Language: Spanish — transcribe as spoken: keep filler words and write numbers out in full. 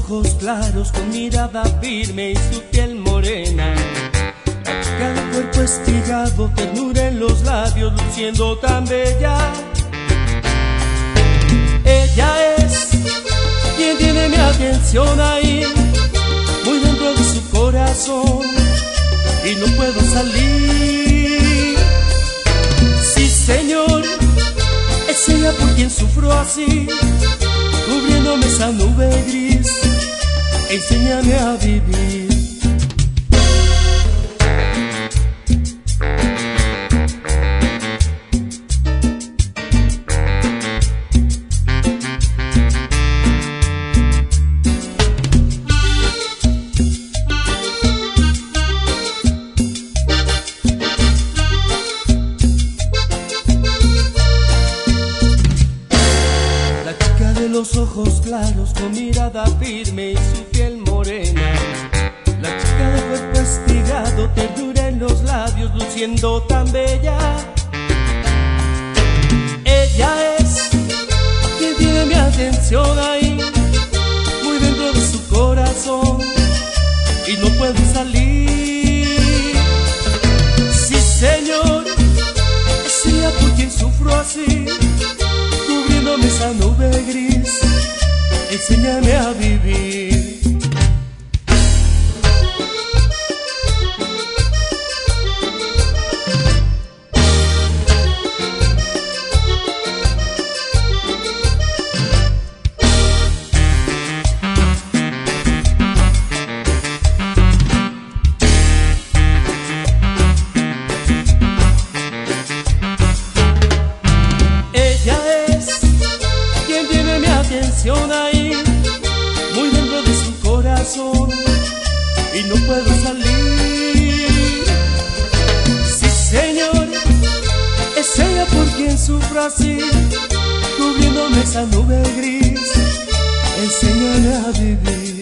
ojos claros, con mirada firme y su piel morena. La chica de cuerpo espigado, ternura en los labios, luciendo tan bella. Ella es quien tiene mi atención ahí, muy dentro de su corazón, y no puedo salir. Sí, señor, es ella por quien sufro así, cubriéndome esa nube gris. Enséñame a vivir. Los ojos claros, con mirada firme y su piel morena. La chica de cuerpo espigado, ternura en los labios, luciendo tan bella. Ella es quien tiene mi atención ahí, muy dentro de su corazón, y no puedo salir. Sí, señor, es ella por quien sufro así, cubriéndome esa nube gris. Enséñame a vivir. Ella es quien tiene mi atención ahí, muy dentro de su corazón, y no puedo salir. Sí, señor, es ella por quien sufro así, cubriéndome esa nube gris. Enséñame a vivir.